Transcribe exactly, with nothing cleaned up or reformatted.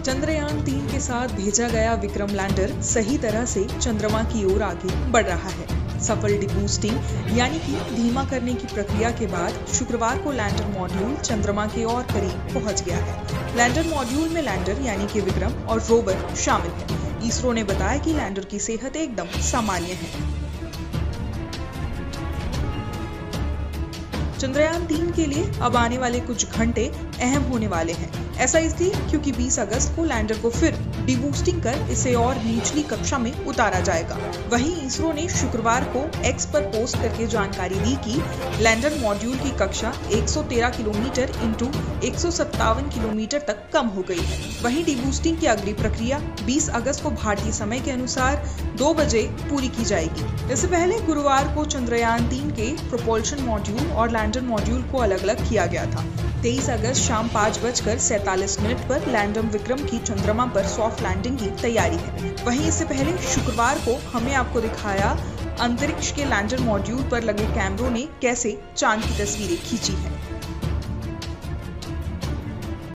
चंद्रयान तीन के साथ भेजा गया विक्रम लैंडर सही तरह से चंद्रमा की ओर आगे बढ़ रहा है। सफल डिबूस्टिंग यानी कि धीमा करने की प्रक्रिया के बाद शुक्रवार को लैंडर मॉड्यूल चंद्रमा के और करीब पहुंच गया है। लैंडर मॉड्यूल में लैंडर यानी कि विक्रम और रोवर शामिल है। इसरो ने बताया कि लैंडर की सेहत एकदम सामान्य है। चंद्रयान तीन के लिए अब आने वाले कुछ घंटे अहम होने वाले हैं। ऐसा इसलिए क्योंकि बीस अगस्त को लैंडर को फिर डिबूस्टिंग कर इसे और निचली कक्षा में उतारा जाएगा। वहीं इसरो ने शुक्रवार को एक्स पर पोस्ट करके जानकारी दी कि लैंडर मॉड्यूल की कक्षा एक सौ तेरह किलोमीटर इंटू एक सौ सत्तावन किलोमीटर तक कम हो गई है। वहीं डिबूस्टिंग की अगली प्रक्रिया बीस अगस्त को भारतीय समय के अनुसार दो बजे पूरी की जाएगी। इससे पहले गुरुवार को चंद्रयान तीन के प्रोपल्शन मॉड्यूल और लैंडर मॉड्यूल को अलग अलग किया गया था। तेईस अगस्त शाम पाँच बजकर सैतालीस मिनट पर लैंडर विक्रम की चंद्रमा पर सॉफ्ट लैंडिंग की तैयारी है। वहीं इससे पहले शुक्रवार को हमने आपको दिखाया अंतरिक्ष के लैंडर मॉड्यूल पर लगे कैमरों ने कैसे चांद की तस्वीरें खींची है।